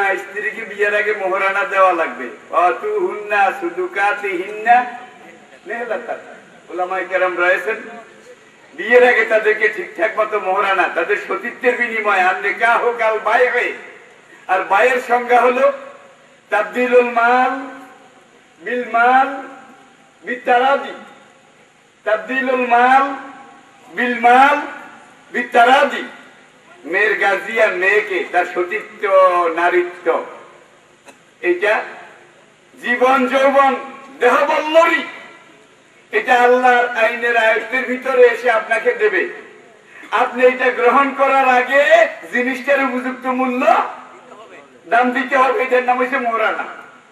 স্ত্রীকে বিয়ের আগে মোহরানা দেওয়া লাগবে। অতুহুন্না সুদুকাতিহিন্না নিহলাতান। উলামায়ে কেরাম রয়েছেন বিয়ের আগে তাদেরকে ঠিকঠাক মতো মোহরানা, তাদের সতীত্বের বিনিময়ে। আর নিকাহ কাল বাইয়ে, আর বাইয়ের সংজ্ঞা হলো তাবদিলুল মাল বিল মাল বিতারাদি। তাবদিলুল মাল বিল মাল বিতারাদি। মেয়ের গাজিয়া মেয়েকে তার সতীত্ব নারীত্ব, এটা জীবন যৌবন দেহবল্লরী, এটা আল্লাহর আইনের আয়ত্তের ভিতরে এসে আপনাকে দেবে। আপনি এটা গ্রহণ করার আগে জিনিসটার উপযুক্ত মূল্য দাম দিতে হবে। এটার নাম হচ্ছে মোহরানা।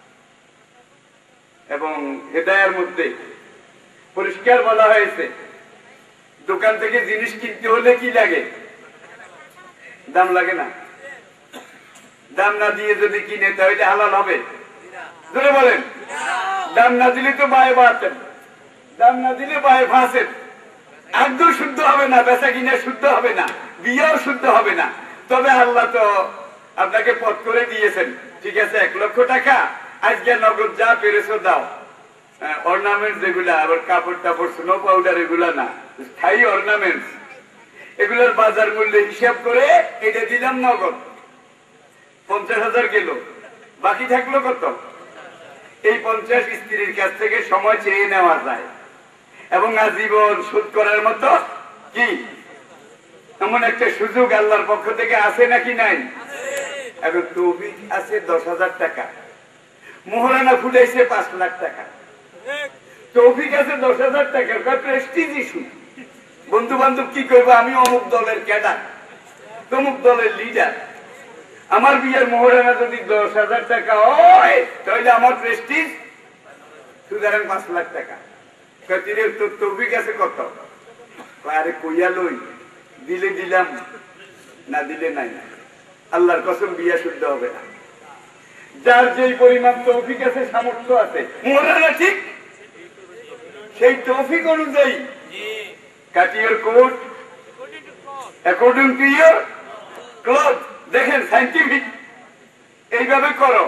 এবং হেদায়ার মধ্যে পরিষ্কার বলা হয়েছে দোকান থেকে জিনিস কিনতে হলে কি লাগে? দাম লাগে না? দাম না দিয়ে যদি কিনে তাহলে হালাল হবে? ধরে বলেন, দাম না দিলে তো বায়ে বাতেন, দাম না দিলে বায়ে ফাঁসেন। একদম শুদ্ধ হবে না, বেচা কিনা শুদ্ধ হবে না, বিয়েও শুদ্ধ হবে না। তবে আল্লাহ তো আপনাকে পথ করে দিয়েছেন, ঠিক আছে 1 লক্ষ টাকা আজকে নগদ যা পেরেছো দাও। অর্নামেন্ট যেগুলা, আবার কাপড় টাপড় স্নো পাউডার এগুলা না, স্থায়ী অর্নামেন্টস, এগুলোর বাজার মূল্য হিসাব করে এটা দিলাম নগদ 50,000 গেল, বাকি থাকলো কত? এই 50 স্ত্রীর কাছ থেকে সময় চেয়ে নেওয়া যায় এবং আজীবন শোধ করার মতো কি এমন একটা সুযোগ আল্লাহর পক্ষ থেকে আছে নাকি নাই? এখন তৌফিক আছে 10,000 টাকা, মোহরানা ফুটাইছে 5 লাখ টাকা, তৌফিক আছে 10,000 টাকা, প্রেস্টিজ ইস্যু। বন্ধু বান্ধব কি করবো, আমি অমুক দলের ক্যাডার, তমুক দলের লিডার, আমার বিয়ের মোহরানা যদি 10,000 টাকা হয় তাহলে আমার প্রেস্টিজ, সুতরাং 5 লাখ টাকা। তোর তৌফিক আছে কত? আরে কইয়া লই, দিলে দিলাম, না দিলে নাই। আল্লাহর কসম বিয়া শুদ্ধ হবে না। যার যেই পরিমাণ তৌফিক আছে, সামর্থ্য আছে, মোহরানা ঠিক সেই তৌফিক অনুযায়ী cut your coat according to your cloth। দেখেন সাইন্টিফিক, এইভাবে করো।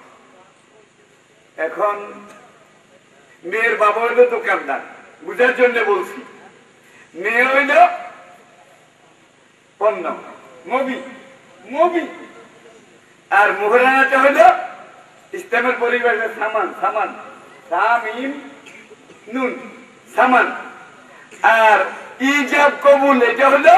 এখন মেয়ের বাবা হইল দোকানদার, বুঝার জন্য বলছি। মেয়ে হইল পণ্য, মবি, আর মোহরানাটা হইল ইসলামের পরিভাষা সামান, সামিম নুন, সামান। আর ইজাব কবুল এটা হলো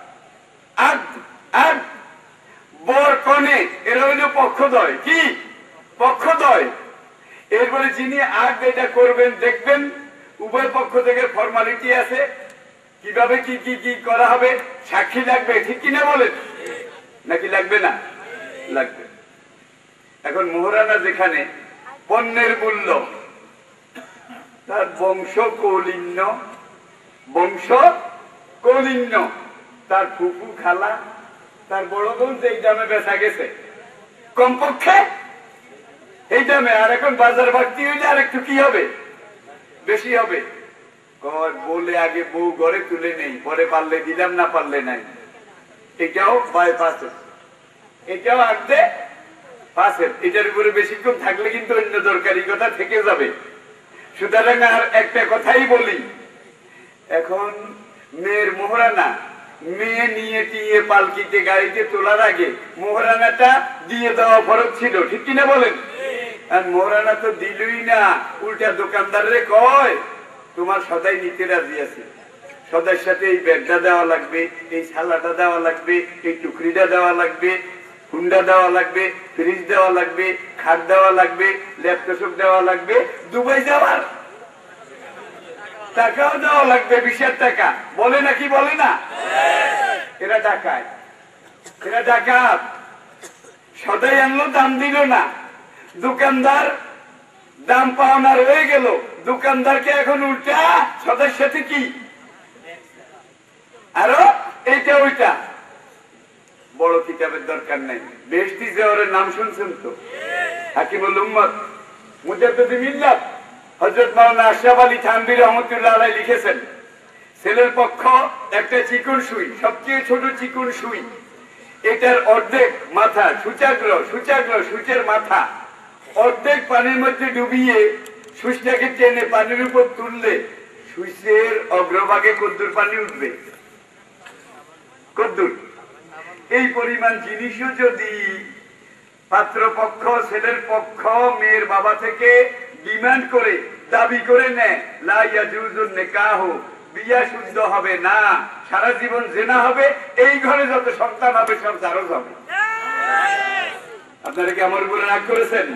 আগ, বর কনে এরা হইল পক্ষদ্বয়। কি পক্ষদ্বয়? এরপরে যিনি আগ এটা করবেন, দেখবেন উভয় পক্ষ থেকে ফর্মালিটি আছে, কিভাবে কি কি কি করা হবে, সাক্ষী লাগবে, ঠিক কিনা বলেন? নাকি লাগবে না? লাগবে। এখন মোহরানা যেখানে পণ্যের মূল্য, তার বংশ কৌলিন্য, তার ফুফু খালা, তার বড় বোন যেই দামে বেচা গেছে কমপক্ষে এই দামে, আর এখন বাজার ভর্তি হইলে আর একটু কি হবে, বেশি হবে। বলে আগে বউ ঘরে তুলে নেই, পরে পারলে দিলাম, না পারলে নাই। এটাও বাইপাস, এটাও আগে পাশের। এটার উপরে বেশিক্ষণ থাকলে কিন্তু অন্য দরকারি কথা থেকে যাবে। সুতরাং আর একটা কথাই বলি, এখন মেয়ের মোহরানা, মেয়ে নিয়ে টিয়ে পালকিতে গাড়িতে তোলার আগে মোহরানাটা দিয়ে দেওয়া ফরজ ছিল, ঠিক কিনা বলেন? আর মোহরানা তো দিলই না, উল্টা দোকানদারে কয় তোমার সদাই নিতে রাজি আছে, সদার সাথে এই ব্যাগটা দেওয়া লাগবে, এই ছালাটা দেওয়া লাগবে, এই টুকরিটা দেওয়া লাগবে, হুন্ডা দেওয়া লাগবে, ফ্রিজ দেওয়া লাগবে, খাট দেওয়া লাগবে, ল্যাপটপ দেওয়া লাগবে, দুবাই যাওয়ার টাকাও দেওয়া লাগবে, 20,000 টাকা। বলে নাকি বলে না? এরা ডাকায়, এরা ডাকাত। সদাই আনলো, দাম দিল না, দোকানদার দাম পাওনা রয়ে গেল, দোকানদারকে এখন উল্টা সদার সাথে কি আরো এইটা ওইটা। বড় কিতাবের দরকার নাই, বেহেশতি জওহরের নাম শুনছেন তো? হাকিমুল উম্মত মুজাদ্দিদুল মিল্লাত হযরত মাওলানা আশরাফ আলী থানভী রাহমাতুল্লাহ আলাইহি লিখেছেন, ছেলের পক্ষ একটা চিকন সুই, সবচেয়ে ছোট চিকন সুই, এটার অর্ধেক মাথা সূচের মাথা অর্ধেক পানির মধ্যে ডুবিয়ে সুইচটাকে টেনে পানির উপর তুললে সুইচের অগ্রভাগে কদ্দুর পানি উঠবে, কদ্দুর। এই পরিমাণ জিনিসও যদি পাত্রপক্ষ ছেলের পক্ষ মেয়ের বাবা থেকে ডিমান্ড করে দাবি করে নেয়, লা ইয়াজুজুন নিকাহ, বিয়া শুদ্ধ হবে না, সারা জীবন জেনা হবে, এই ঘরে যত সন্তান হবে সব জারজ হবে। আপনারা কি আমার উপরে রাগ করেছেন?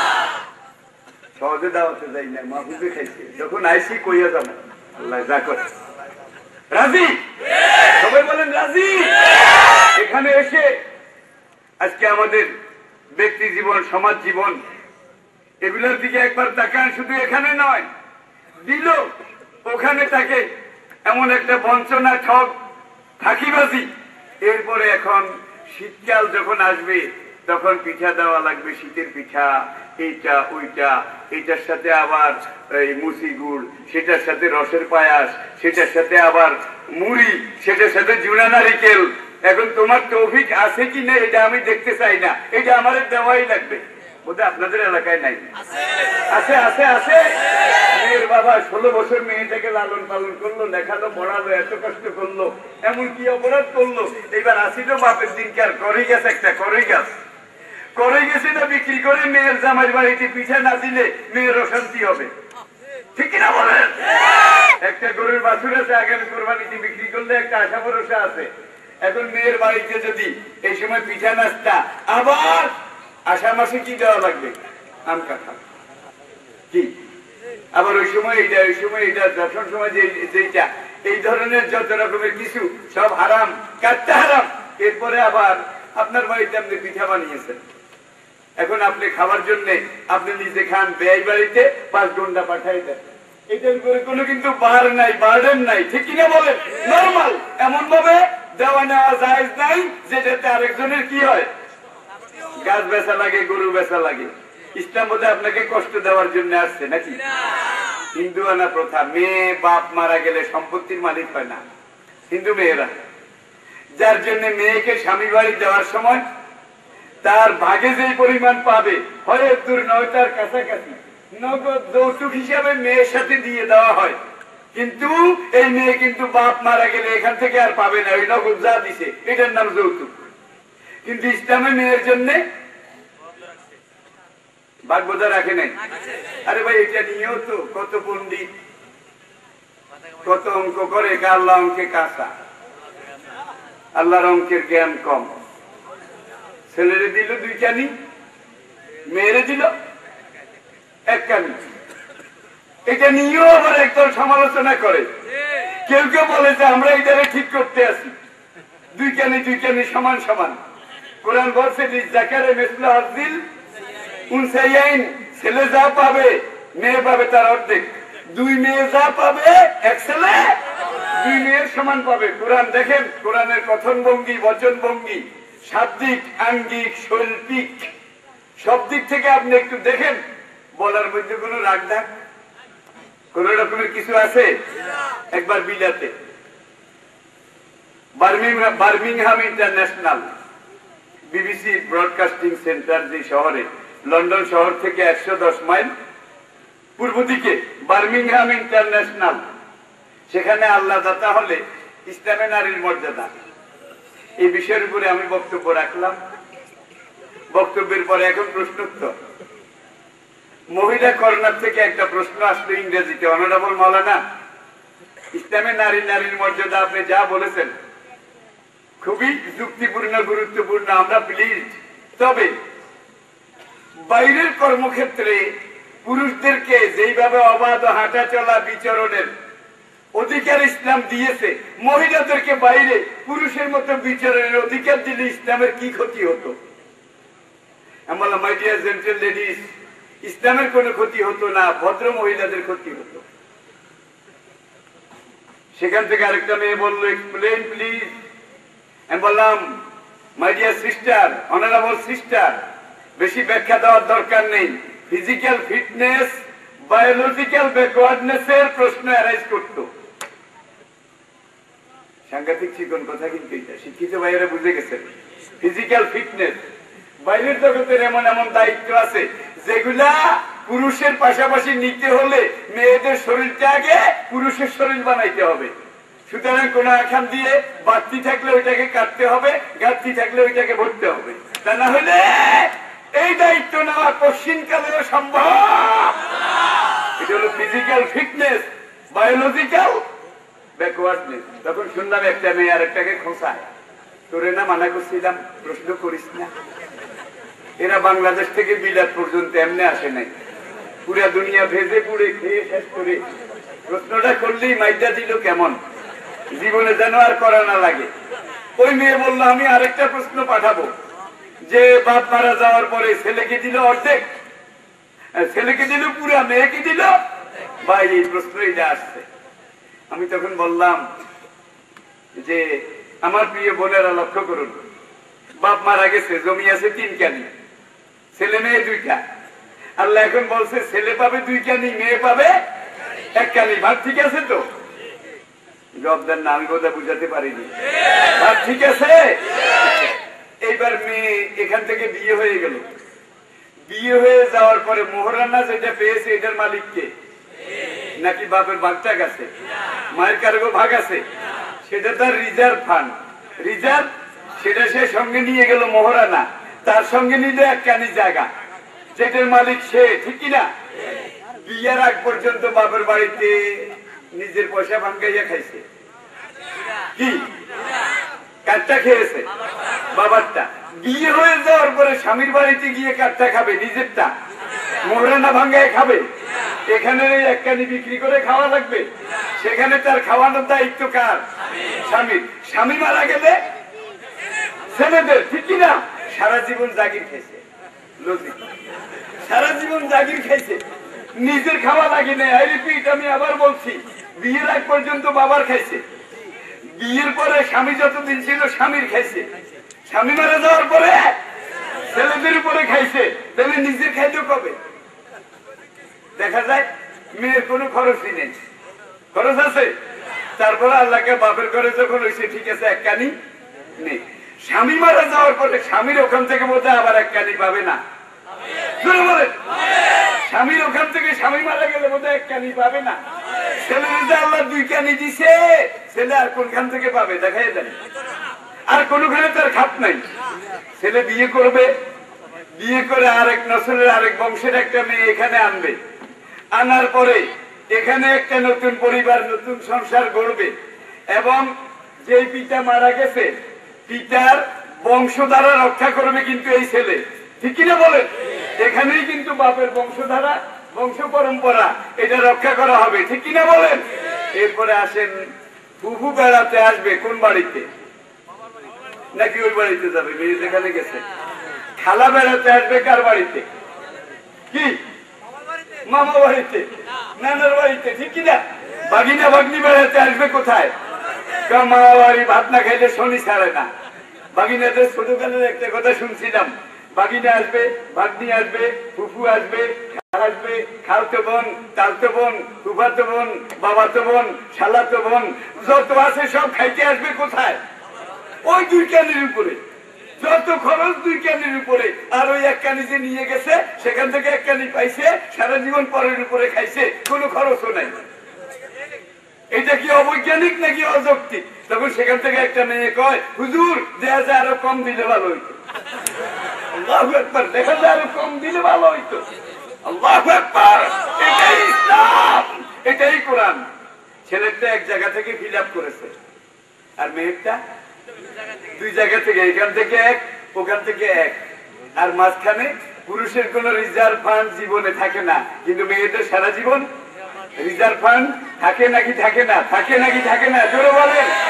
সহজে দাওয়াতে যাই না, মাহফুজে খাইছে, যখন আইসি কইয়া যাবো আল্লাহ যা করে। রাজি? সবাই বলেন রাজি? এখানে এসে আজকে আমাদের ব্যক্তি জীবন, সমাজ জীবন, এগুলোর দিকে একবার তাকান। শুধু এখানে নয়, দিল ওখানে থাকে এমন একটা বঞ্চনা, ঠক, ফাঁকিবাজি। এরপরে এখন শীতকাল যখন আসবে তখন পিঠা দেওয়া লাগবে, শীতের পিঠা, এইটা ওইটা, এইটার সাথে আবার এই মুসি গুড়, সেটার সাথে রসের পায়াস, সেটার সাথে আবার মুড়ি, সেটার সাথে জুনা নারিকেল। এখন তোমার তৌফিক আছে কি না এটা আমি দেখতে চাই না, এটা আমাদের দেওয়াই লাগবে। বোধহয় আপনাদের এলাকায় নাই? আছে আছে আছে। মেয়ের বাবা 16 বছর মেয়েটাকে লালন পালন করলো, দেখালো, পড়ালো, এত কষ্ট করলো, এমন কি অপরাধ করলো? এবার আসিল বাপের দিনকে আর করে গেছে, একটা করে গেছে না বিক্রি করে মেয়ের জামাই বাড়িতে পিঠা না দিলে মেয়ের অশান্তি হবে, ঠিক কিনা বলেন? একটা গরুর বাছুর আছে, আগামী কোরবানিতে বিক্রি করলে একটা আশা ভরসা আছে। এখন মেয়ের বাড়িতে যদি এই সময় পিঠা নাস্তা, আবার আষাঢ় মাসে কি দেওয়া লাগবে? আম কাঁঠাল, কি আবার ওই সময় এইটা, ওই সময় এইটা, দর্শন সময় যেটা, এই ধরনের যত রকমের কিছু সব হারাম, কাটতে হারাম। এরপরে আবার আপনার বাড়িতে আপনি পিঠা বানিয়েছেন, এখন আপনি খাবার জন্য আপনি নিজে খান, ব্যয় বাড়িতে 5 ঘন্টা পাঠাই দেন। এটার করে কোনো কিন্তু বার নাই, বার্ডেন নাই, ঠিক কিনা বলেন? নরমাল এমন ভাবে দেওয়া নেওয়া জায়েজ নাই যেটাতে আরেকজনের কি হয়, গাছ বেচা লাগে, গরু বেচা লাগে। ইসলাম বোধহয় আপনাকে কষ্ট দেওয়ার জন্য আসছে নাকি? হিন্দু আনা প্রথা, মেয়ে বাপ মারা গেলে সম্পত্তির মালিক হয় না হিন্দু মেয়েরা, যার জন্য মেয়েকে স্বামী বাড়ি দেওয়ার সময় তার ভাগে যেই পরিমাণ পাবে, হয় দূর নয় তার কাছাকাছি, নগদ যৌতুক হিসাবে মেয়ের সাথে দিয়ে দেওয়া হয়। কিন্তু এই মেয়ে কিন্তু বাপ মারা গেলে এখান থেকে আর পাবে না, ওই নগদ যা দিছে এটার নাম যৌতুক। কিন্তু ইসলামে মেয়ের জন্য ভাগবোধা রাখে নাই। আরে ভাই, এটা নিয়েও তো কত পণ্ডিত কত অঙ্ক করে, আল্লাহ অঙ্কে কাঁচা, আল্লাহর অঙ্কের জ্ঞান কম। ছেলেরে দিল 2 কানি, মেয়েরে দিল 1 কানি। এটা নিয়েও আবার একদল সমালোচনা করে। কেউ কেউ বলে যে আমরা এটারে ঠিক করতে আছি, 2 কানি সমান সমান। কোরআন বলছে জাকারে মিসলা হাযিল উনসাইয়াইন, ছেলে যা পাবে মেয়ে পাবে তার অর্ধেক, 2 মেয়ে যা পাবে 1 ছেলে 2 মেয়ের সমান পাবে। কোরআন দেখেন, কোরআনের কথন ভঙ্গি, বচন ভঙ্গি, শাব্দিক, আঙ্গিক, শৈল্পিক, সব দিক থেকে আপনি একটু দেখেন, বলার মধ্যে কোন রাগ ঢাক, কোন রকমের কিছু আছে? একবার বিলাতে Birmingham international BBC broadcasting centre, যে শহরে, লন্ডন শহর থেকে 110 মাইল পূর্ব দিকে বার্মিংহাম ইন্টারন্যাশনাল, সেখানে আল্লাহ দাতা হলে ইসলামে নারীর মর্যাদা, এই বিষয়ের উপরে আমি বক্তব্য রাখলাম। বক্তব্যের পরে এখন প্রশ্নোত্তর। মহিলা কর্নার থেকে একটা প্রশ্ন আসলো ইংরেজিতে, অনারেবল মাওলানা, ইসলামে নারীর মর্যাদা আপনি যা বলেছেন খুবই যুক্তিপূর্ণ, গুরুত্বপূর্ণ, আমরা প্লিজড। তবে বাইরের কর্মক্ষেত্রে পুরুষদেরকে যেইভাবে অবাধ হাঁটা চলা বিচরণের অধিকার ইসলাম দিয়েছে, মহিলাদেরকে বাইরে পুরুষের মতো বিচরণের অধিকার দিলে ইসলামের কি ক্ষতি হতো? আমরা মাই ডিয়ার জেন্টল লেডিস, ইসলামের কোনো ক্ষতি হতো না, ভদ্র মহিলাদের ক্ষতি হতো। সেখান থেকে আরেকটা মেয়ে বললো, এক্সপ্লেইন প্লিজ। আমি বললাম, my dear sister, honourable sister, বেশি ব্যাখ্যা দেওয়ার দরকার নেই। ফিজিক্যাল ফিটনেস বায়োলজিক্যাল ব্যাকওয়ার্ডনেস এর প্রশ্ন অ্যারাইজ করতো। সাংঘাতিক চিকন কথা, কিন্তু এটা শিক্ষিত ভাইয়েরা বুঝে গেছেন। Physical fitness. বাইরের জগতের এমন এমন দায়িত্ব আছে যেগুলা পুরুষের পাশাপাশি নিতে হলে মেয়েদের শরীরটা আগে পুরুষের শরীর বানাইতে হবে। সুতরাং কোন এখান দিয়ে বাড়তি থাকলে ওইটাকে কাটতে হবে, ঘাটতি থাকলে ওইটাকে ভরতে হবে। তা না হলে এই দায়িত্ব নেওয়া কঠিনকালেও সম্ভব। এটা হলো ফিজিক্যাল ফিটনেস, বায়োলজিক্যাল ব্যাকওয়ার্ডনেস। তখন শুনলাম একটা মেয়ে আর একটাকে খোঁচায়, তোরে না মানা করছিলাম প্রশ্ন করিস না। এরা বাংলাদেশ থেকে বিলাত পর্যন্ত এমনি আসে নাই, পুরা দুনিয়া ভেজে পুড়ে খেয়ে শেষ করে প্রশ্নটা করলেই মাইটা দিল কেমন, জীবনে যেন আর করা না লাগে। ওই মেয়ে বললো আমি আরেকটা প্রশ্ন পাঠাবো, যে বাপ মারা যাওয়ার পরে ছেলেকে দিল অর্ধেক, ছেলেকে দিল পুরা, মেয়েকে দিল ভাই, এই প্রশ্ন এটা আসছে। আমি তখন বললাম যে আমার প্রিয় বোনেরা লক্ষ্য করুন, বাপ মারা গেছে, জমি আছে 3 কানি, ছেলে মেয়ে 2টা। আল্লাহ এখন বলছে ছেলে পাবে 2 কানি, মেয়ে পাবে 1 কানি। ভাগ ঠিক আছে তো? জবাবদার না, আমি বোধহয় বুঝাতে পারিনি। ভাগ ঠিক আছে? এইবার মেয়ে এখান থেকে বিয়ে হয়ে গেল। বিয়ে হয়ে যাওয়ার পরে মোহরানা যেটা পেয়েছে এটার মালিক কে? নাকি বাপের ভাগটা গেছে? মায়ের কারো ভাগ আছে, সেটা তার রিজার্ভ ফান্ড, রিজার্ভ, সেটা সে সঙ্গে নিয়ে গেল মোহরানা, তার সঙ্গে নিলে 1 কানি জায়গা, যেটার মালিক সে, ঠিক কিনা? বিয়ের আগ পর্যন্ত বাপের বাড়িতে নিজের পয়সা ভাঙ্গাইয়া খাইছে, কি কাঠটা খেয়েছে? বাবারটা। বিয়ে হয়ে যাওয়ার পরে স্বামীর বাড়িতে গিয়ে কাঠটা খাবে, নিজেরটা মোহরানা ভাঙ্গায় খাবে। এখানে 1 কানি বিক্রি করে খাওয়া লাগবে, সেখানে তার খাওয়ানোর দায়িত্ব কার? স্বামীর। স্বামী মারা গেলে ছেলেদের, ঠিক কিনা? সারা জীবন জাগির খাইছে, লজিক, সারা জীবন জাগির খাইছে, নিজের খাওয়া লাগে না। আমি আবার বলছি, বিয়ের আগ পর্যন্ত বাবার খাইছে, বিয়ের পরে স্বামী যতদিন ছিল স্বামীর খাইছে, স্বামী মারা যাওয়ার পরে ছেলেদের উপরে খাইছে, তাহলে নিজের খাইতে কবে? দেখা যায় মেয়ের কোনো খরচই নেই, খরচ আছে। তারপরে আল্লাহকে বাপের ঘরে যখন হয়েছে, ঠিক আছে 1 কানি নেই। স্বামী মারা যাওয়ার পরে স্বামীর ওখান থেকে বোধহয় আবার 1 কানি পাবে না, বলেন? স্বামীর ওখান থেকে স্বামী মারা গেলে বোধহয় 1 কানি পাবে না। ছেলের যে আল্লাহ 2 কানি দিছে, ছেলে আর কোনখান থেকে পাবে? দেখাই দেন, আর কোনখানে তার খাপ নাই। ছেলে বিয়ে করবে, বিয়ে করে আরেক নসলের আরেক বংশের একটা মেয়ে এখানে আনবে, আনার পরে এখানে একটা নতুন পরিবার, নতুন সংসার গড়বে, এবং যেই পিতা মারা গেছে পিতার বংশধারা রক্ষা করবে কিন্তু এই ছেলে, ঠিক কিনা বলেন? এখানেই কিন্তু বাপের বংশধারা, বংশ পরম্পরা, এটা রক্ষা করা হবে, ঠিক কিনা বলেন? এরপরে আসেন ফুফু বেড়াতে আসবে কোন বাড়িতে? নাকি ওই বাড়িতে যাবে মেয়ে যেখানে গেছে? খালা বেড়াতে আসবে কার বাড়িতে? কি মামা বাড়িতে, নানার বাড়িতে, ঠিক কিনা? বাগিনা ভাগ্নি বেড়াতে আসবে কোথায়? মামা বাড়ি ভাত না খাইলে শনি ছাড়ে না। বাগিনাদের ছোটকালের একটা কথা শুনছিলাম, বাগিনা আসবে, ভাগ্নি আসবে, ফুফু আসবে, আসবে, খালতো বোন, তালতো বোন, ফুফাতো বোন, বাবাতো বোন, শালাতো বোন, যত আছে সব খাইতে আসবে কোথায়? ওই 2 কানির উপরে। যত খরচ 2 কানির উপরে। আর ওই 1 কানি যে নিয়ে গেছে সেখান থেকে 1 কানি পাইছে, সারা জীবন পরের উপরে খাইছে, কোনো খরচও নাই। এটা কি অবৈজ্ঞানিক নাকি অযৌক্তিক? তখন সেখান থেকে একটা মেয়ে কয়, হুজুর দেখা যায় আরো কম দিলে ভালো হইতো। আল্লাহু আকবার, দেখা যায় আরো কম দিলে ভালো হইতো। আল্লাহু আকবার, এটাই ইসলাম, এটাই কোরআন। ছেলেটা 1 জায়গা থেকে ফিল আপ করেছে, আর মেয়েটা 2 জায়গা থেকে, এখান থেকে 1, ওখান থেকে 1, আর মাঝখানে পুরুষের কোন রিজার্ভ ফান্ড জীবনে থাকে না, কিন্তু মেয়েদের সারা জীবন রিজার্ভ ফান্ড থাকে নাকি থাকে না? থাকে নাকি থাকে না? জোরে বলেন।